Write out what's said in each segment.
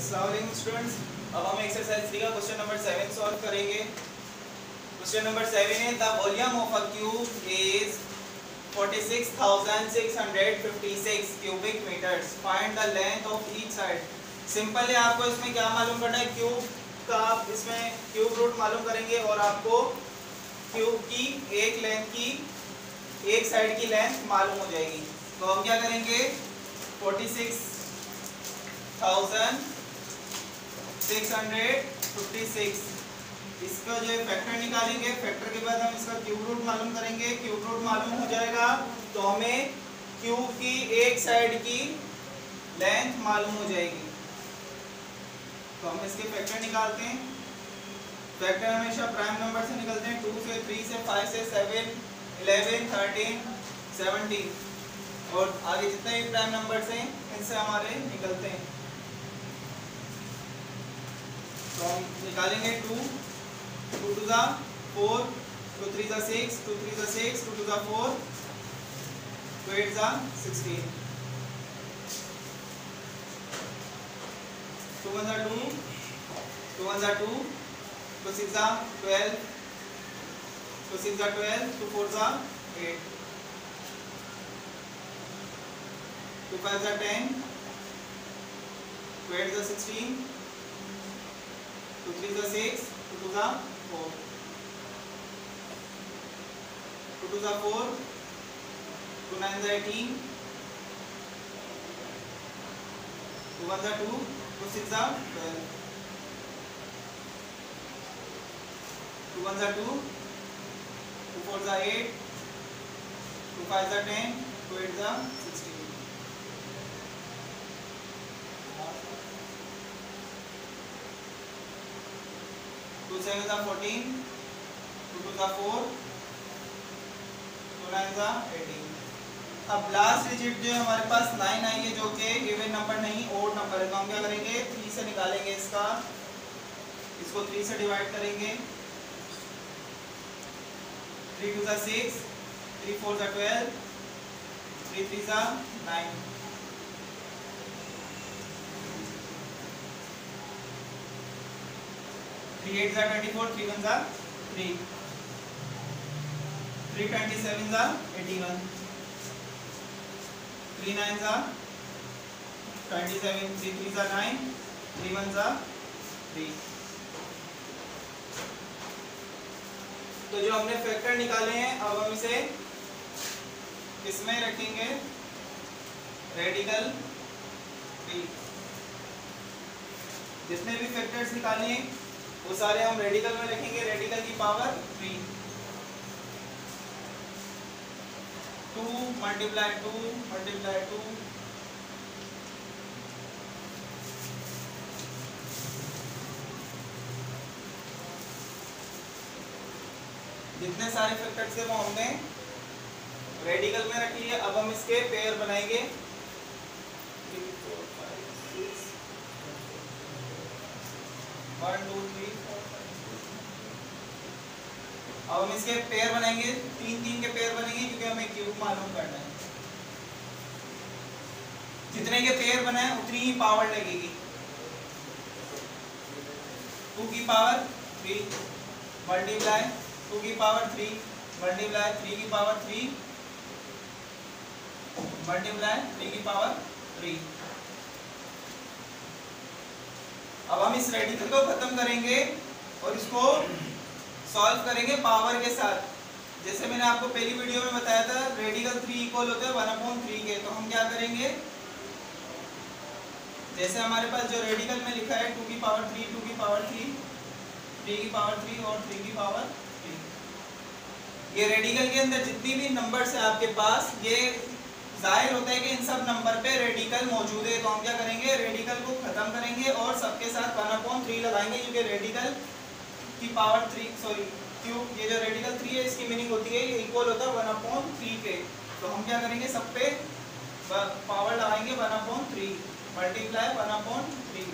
अस्सलाम स्टूडेंट्स, अब हम एक्सरसाइज 3 का क्वेश्चन नंबर 7 सॉल्व करेंगे। क्वेश्चन नंबर 7 है the volume of a cube is 46,656 cubic metres, find the length of each side. Simple है, आपको इसमें क्या मालूम करना है, क्यूब का आप इसमें क्यूब रूट मालूम करेंगे और आपको क्यूब की एक लेंथ की एक साइड की लेंथ मालूम हो जाएगी। तो हम क्या करेंगे, 46,656 इसका जो है फैक्टर निकालेंगे। फैक्टर के बाद हम इसका क्यूब रूट मालूम करेंगे। क्यूब रूट मालूम हो जाएगा तो हमें क्यूब की एक साइड की लेंथ मालूम हो जाएगी। तो हम इसके फैक्टर निकालते हैं। फैक्टर हमेशा प्राइम नंबर से निकलते हैं, 2 से 3 से 5 से 7 11 13 17 और आगे जितने भी प्राइम नंबर्स हैं इनसे हमारे निकलते हैं। तो हम निकालेंगे 2 2 to the 4 2 3 the 6 2 3 the 6 2 to the 4 2 8 the 16 2 1 the 2 2 1 the 2 2 6 the 12 2 6 the 12 2 4 the 8 2 5 the 10 2 8 the 16 2 3 the 6 2 2 the 4 2 2 the 4 2 9 the 18 2 1 the 2 2 6 the 12 2 1 the 2 2 4 the 8 2 5 the 10 2 8 the 16 2 7 the 14 2 2 the 4 2 9 the 18। अब लास्ट डिजिट जो है हमारे पास 9 आई है, जो कि इवन नंबर नहीं odd number है। तो हम क्या करेंगे, 3 से निकालेंगे इसका, इसको 3 से डिवाइड करेंगे। 3 2 the 6 3 4 the 12 3 3 the 9 3 8 the 24 3 1 the 3 3 27 the 81 3 9 the 27 3 3 the 9 3 1 the 3। तो जो हमने फैक्टर निकाले हैं अब हम इसे किसमें रखेंगे, रेडिकल 3। जितने भी फैक्टर्स निकाले हैं वो सारे हम रेडिकल में रखेंगे, रेडिकल की पावर 3। 2 मल्टीप्लाई 2 मल्टीप्लाई 2 जितने सारे फैक्टर्स थे वो हमने रेडिकल में रख लिए। अब हम इसके पेयर बनाएंगे। 3 4 5 6 1 2 3 4 5 6। अब हम इसके पेयर बनाएंगे, 3 3 के पेयर बनेंगे क्योंकि हमें क्यूब मालूम करना है। जितने के पेयर बनाए उतनी ही पावर लगेगी। 2 की पावर 3 मल्टीप्लाई 2 की पावर 3 मल्टीप्लाई 3 की पावर 3 मल्टीप्लाई 3 की पावर 3। अब हम इस रेडिकल को खत्म करेंगे और इसको सॉल्व करेंगे पावर के साथ। जैसे मैंने आपको पहली वीडियो में बताया था, रेडिकल 3 इक्वल होता है 1/3 के। तो हम क्या करेंगे, जैसे हमारे पास जो रेडिकल में लिखा है 2 की पावर 3 2 की पावर 3 3 की पावर 3 और 3 की पावर 3, ये रेडिकल के अंदर जितनी भी नंबर्स है आपके पास, ये जाहिर होता है कि इन सब नंबर पे रेडिकल मौजूद है। तो हम क्या करेंगे, रेडिकल को खत्म करेंगे और सबके साथ 1/3 लगाएंगे, क्योंकि रेडिकल की पावर 3 सॉरी क्यूब, ये जो रेडिकल 3 है इसकी मीनिंग होती है ये इक्वल होता है 1/3 के। तो हम क्या करेंगे, सब पे पावर लगाएंगे 1/3 मल्टीप्लाई 1/3।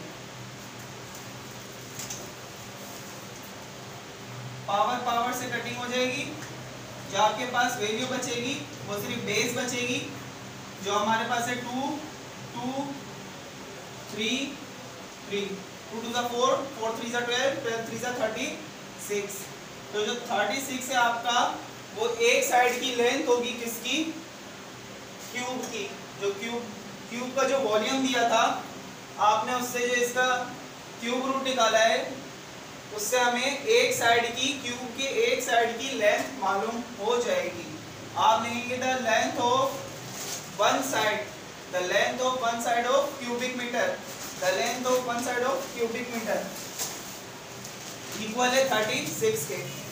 पावर पावर से कटिंग हो जाएगी, जो आपके पास वैल्यू बचेगी वो सिर्फ बेस बचेगी। जो हमारे पास है 2 2 3 3, 2 2 जा 4, 4 3 जा 12, 12 3 जा 36। तो जो 36 है आपका वो एक साइड की लेंथ होगी किसकी, क्यूब की। जो क्यूब का जो वॉल्यूम दिया था आपने, उससे जो इसका क्यूब रूट निकाला है, उससे हमें एक साइड की, क्यूब के एक साइड की लेंथ मालूम हो जाएगी। आप लिखेंगे the length of one side, the length of one side of cubic metre, the length of one side of cubic metre equal है 36 के।